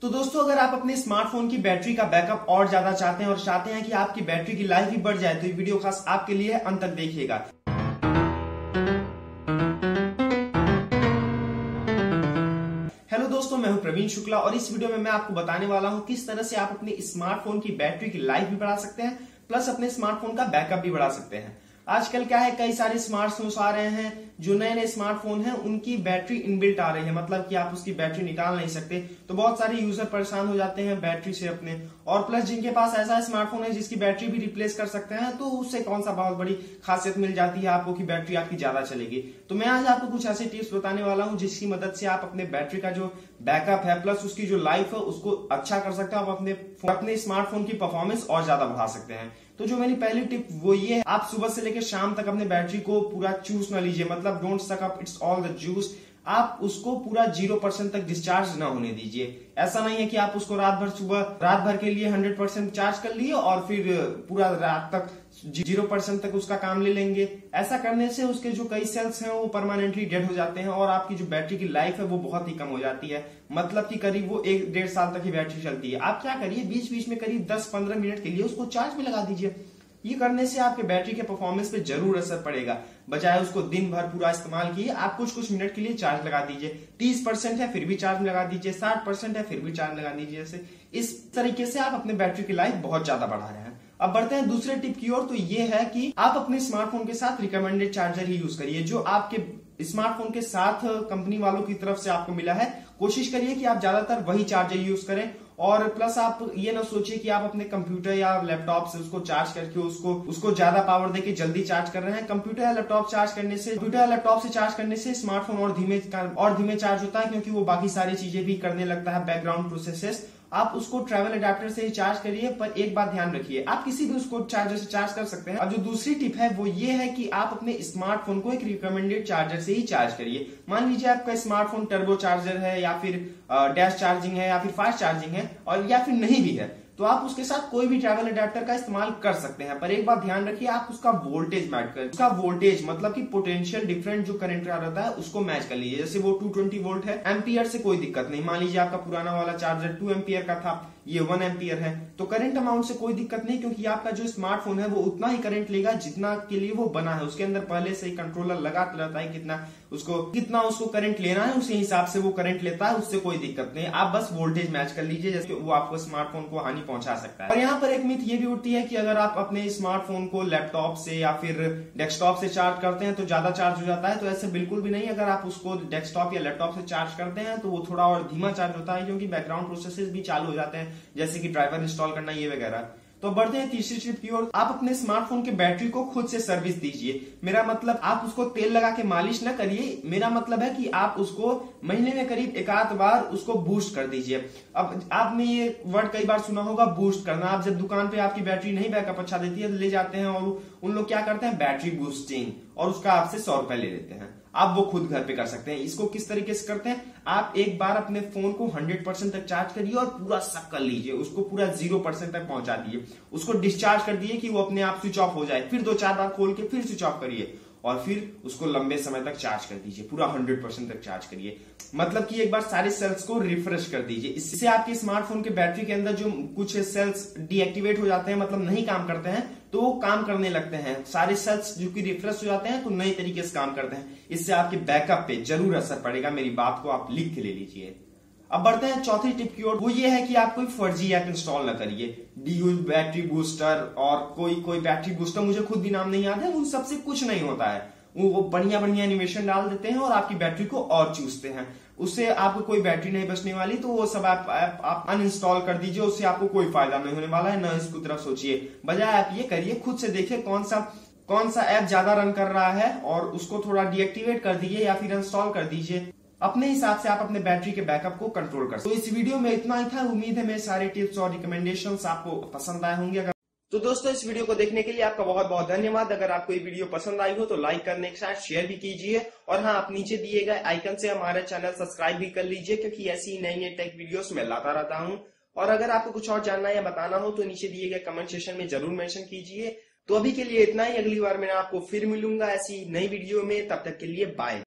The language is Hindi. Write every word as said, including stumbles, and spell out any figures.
तो दोस्तों, अगर आप अपने स्मार्टफोन की बैटरी का बैकअप और ज्यादा चाहते हैं और चाहते हैं कि आपकी बैटरी की लाइफ भी बढ़ जाए, तो ये वीडियो खास आपके लिए है, अंत तक देखिएगा। हेलो दोस्तों, मैं हूं प्रवीण शुक्ला और इस वीडियो में मैं आपको बताने वाला हूं किस तरह से आप अपने स्मार्टफोन की बैटरी की लाइफ भी बढ़ा सकते हैं, प्लस अपने स्मार्टफोन का बैकअप भी बढ़ा सकते हैं। आजकल क्या है, कई सारे स्मार्टफोन्स आ रहे हैं, जो नए नए स्मार्टफोन हैं उनकी बैटरी इनबिल्ट आ रही है, मतलब कि आप उसकी बैटरी निकाल नहीं सकते। तो बहुत सारे यूजर परेशान हो जाते हैं बैटरी से अपने, और प्लस जिनके पास ऐसा स्मार्टफोन है जिसकी बैटरी भी रिप्लेस कर सकते हैं, तो उससे कौन सा बहुत बड़ी खासियत मिल जाती है आपको कि बैटरी आपकी ज्यादा चलेगी। तो मैं आज आपको कुछ ऐसे टिप्स बताने वाला हूं जिसकी मदद से आप अपने बैटरी का जो बैकअप है प्लस उसकी जो लाइफ है उसको अच्छा कर सकते हैं। आप अपने अपने स्मार्टफोन की परफॉर्मेंस और ज्यादा बढ़ा सकते हैं। तो जो मेरी पहली टिप वो ये है, आप सुबह से लेकर शाम तक अपने बैटरी को पूरा चूस ना लीजिए, मतलब don't suck up it's all the juice. आप उसको पूरा जीरो परसेंट तक डिस्चार्ज ना होने दीजिए। ऐसा नहीं है कि आप उसको रात भर सुबह रात भर के लिए हंड्रेड परसेंट चार्ज कर लिए और फिर पूरा रात तक जीरो परसेंट तक उसका काम ले लेंगे। ऐसा करने से उसके जो कई सेल्स हैं वो परमानेंटली डेड हो जाते हैं और आपकी जो बैटरी की लाइफ है वो बहुत ही कम हो जाती है, मतलब कि करीब वो एक डेढ़ साल तक ही बैटरी चलती है। आप क्या करिए, बीच बीच में करीब दस पंद्रह मिनट के लिए उसको चार्ज में लगा दीजिए। ये करने से आपके बैटरी के परफॉर्मेंस पे जरूर असर पड़ेगा। बजाय उसको दिन भर पूरा इस्तेमाल किए, आप कुछ कुछ मिनट के लिए चार्ज लगा दीजिए। तीस परसेंट है फिर भी चार्ज लगा दीजिए, साठ परसेंट है फिर भी चार्ज लगा दीजिए। जैसे इस तरीके से आप अपने बैटरी की लाइफ बहुत ज्यादा बढ़ा रहे हैं। अब बढ़ते हैं दूसरे टिप की ओर। तो ये है कि आप अपने स्मार्टफोन के साथ रिकमेंडेड चार्जर ही यूज करिए, जो आपके स्मार्टफोन के साथ कंपनी वालों की तरफ से आपको मिला है। कोशिश करिए कि आप ज्यादातर वही चार्जर यूज करें, और प्लस आप ये ना सोचिए कि आप अपने कंप्यूटर या लैपटॉप से उसको चार्ज करके उसको उसको ज्यादा पावर देके जल्दी चार्ज कर रहे हैं। कंप्यूटर या लैपटॉप चार्ज करने से कंप्यूटर या लैपटॉप से चार्ज करने से स्मार्टफोन और धीमे और धीमे चार्ज होता है, क्योंकि वो बाकी सारी चीजें भी करने लगता है, बैकग्राउंड प्रोसेसेस। आप उसको ट्रैवल अडेप्टर से ही चार्ज करिए, पर एक बात ध्यान रखिए, आप किसी भी उसको चार्जर से चार्ज कर सकते हैं। अब जो दूसरी टिप है वो ये है कि आप अपने स्मार्टफोन को एक रिकमेंडेड चार्जर से ही चार्ज करिए। मान लीजिए आपका स्मार्टफोन टर्बो चार्जर है या फिर डैश चार्जिंग है या फिर फास्ट चार्जिंग है, और या फिर नहीं भी है, तो आप उसके साथ कोई भी ट्रैवल अडेप्टर का इस्तेमाल कर सकते हैं। पर एक बात ध्यान रखिए, आप उसका वोल्टेज मैच कर उसका वोल्टेज मतलब कि पोटेंशियल डिफरेंट जो करंट आ रहता है उसको मैच कर लीजिए। जैसे वो टू ट्वेंटी वोल्ट है, एम्पियर से कोई दिक्कत नहीं। मान लीजिए आपका पुराना वाला चार्जर टू एम्पियर का था, ये वन एम्पियर है, तो करंट अमाउंट से कोई दिक्कत नहीं, क्योंकि आपका जो स्मार्टफोन है वो उतना ही करंट लेगा जितना के लिए वो बना है। उसके अंदर पहले से ही कंट्रोलर लगा रहता है, कितना उसको कितना उसको करंट लेना है उसी हिसाब से वो करंट लेता है, उससे कोई दिक्कत नहीं। आप बस वोल्टेज मैच कर लीजिए, जैसे वो आपको स्मार्टफोन को हानि पहुंचा सकता है। और यहाँ पर एक मिथ ये भी उठती है कि अगर आप अपने स्मार्टफोन को लैपटॉप से या फिर डेस्कटॉप से चार्ज करते हैं तो ज्यादा चार्ज हो जाता है। तो ऐसे बिल्कुल भी नहीं। अगर आप उसको डेस्कटॉप या लैपटॉप से चार्ज करते हैं तो वो थोड़ा और धीमा चार्ज होता है, क्योंकि बैकग्राउंड प्रोसेसेस भी चालू हो जाते हैं, जैसे कि ड्राइवर इंस्टॉल करना ये वगैरह। तो बढ़ते हैं तीसरी टिप की ओर। आप अपने स्मार्टफोन के बैटरी को खुद से सर्विस दीजिए। मेरा मतलब आप उसको तेल लगा के मालिश ना करिए, मेरा मतलब है कि आप उसको महीने में करीब एक आध बार उसको बूस्ट कर दीजिए। अब आपने ये वर्ड कई बार सुना होगा, बूस्ट करना। आप जब दुकान पे आपकी बैटरी नहीं बैकअप अच्छा देती है तो ले जाते हैं और उन लोग क्या करते हैं, बैटरी बूस्टिंग, और उसका आपसे सौ रुपए ले लेते हैं। आप वो खुद घर पे कर सकते हैं। इसको किस तरीके से करते हैं, आप एक बार अपने फोन को हंड्रेड परसेंट तक चार्ज करिए और पूरा सक कर लीजिए, उसको पूरा जीरो परसेंट तक पहुंचा दीजिए, उसको डिस्चार्ज कर दिए कि वो अपने आप स्विच ऑफ हो जाए। फिर दो चार बार खोल के फिर स्विच ऑफ करिए और फिर उसको लंबे समय तक चार्ज कर दीजिए, पूरा हंड्रेड परसेंट तक चार्ज करिए। मतलब कि एक बार सारे सेल्स को रिफ्रेश कर दीजिए। इससे आपके स्मार्टफोन के बैटरी के अंदर जो कुछ सेल्स डीएक्टिवेट हो जाते हैं, मतलब नहीं काम करते हैं, तो वो काम करने लगते हैं। सारे सेल्स जो कि रिफ्रेश हो जाते हैं तो नए तरीके से काम करते हैं। इससे आपके बैकअप पे जरूर असर पड़ेगा। मेरी बात को आप लिख के ले लीजिए। अब बढ़ते हैं चौथी टिप की ओर। वो ये है कि आप कोई फर्जी ऐप इंस्टॉल न करिए। डी बैटरी बूस्टर और कोई कोई बैटरी बूस्टर, मुझे खुद भी नाम नहीं याद है, उन सबसे कुछ नहीं होता है। वो बढ़िया बढ़िया एनिमेशन डाल देते हैं और आपकी बैटरी को और चूसते हैं। उससे आपको कोई बैटरी नहीं बचने वाली। तो वो सब आप, आप, आप अनइंस्टॉल कर दीजिए, उससे आपको कोई फायदा नहीं होने वाला है, न इसको तरफ सोचिए। बजाय आप ये करिए, खुद से देखिए कौन सा कौन सा ऐप ज्यादा रन कर रहा है और उसको थोड़ा डीएक्टिवेट कर दीजिए या फिर इंस्टॉल कर दीजिए। अपने हिसाब से आप अपने बैटरी के बैकअप को कंट्रोल कर सकते। तो इस वीडियो में इतना ही था। उम्मीद है मेरे सारे टिप्स और रिकमेंडेशंस आपको पसंद आए होंगे। तो दोस्तों, इस वीडियो को देखने के लिए आपका बहुत बहुत धन्यवाद। अगर आपको ये वीडियो पसंद आई हो तो लाइक करने के साथ शेयर भी कीजिए, और हाँ, आप नीचे दिए गए आइकन से हमारा चैनल सब्सक्राइब भी कर लीजिए, क्योंकि ऐसी नई नई टेक वीडियोस मैं लाता रहता हूँ। और अगर आपको कुछ और जानना या बताना हो तो नीचे दिए गए कमेंट सेक्शन में जरूर मेंशन कीजिए। तो अभी के लिए इतना ही। अगली बार मैं आपको फिर मिलूंगा ऐसी नई वीडियो में। तब तक के लिए बाय।